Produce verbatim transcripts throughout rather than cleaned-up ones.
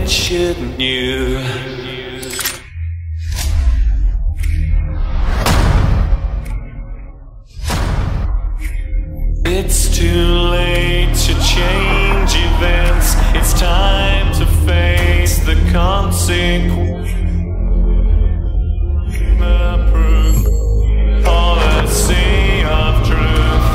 it, shouldn't you? It's too late to change events. It's time to face the consequence. The proof, policy of truth.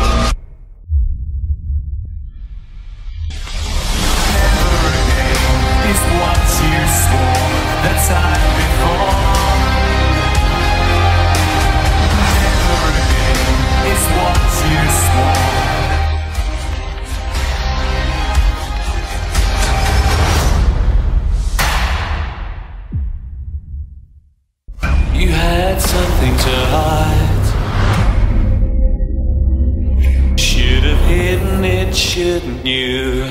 Never again is what you swore the time before. Never again is what you swore. You had something to hide. Should have hidden it, shouldn't you?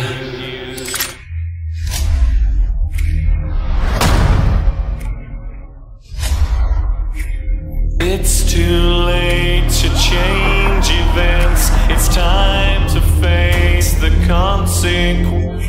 It's too late to change events. It's time to face the consequence.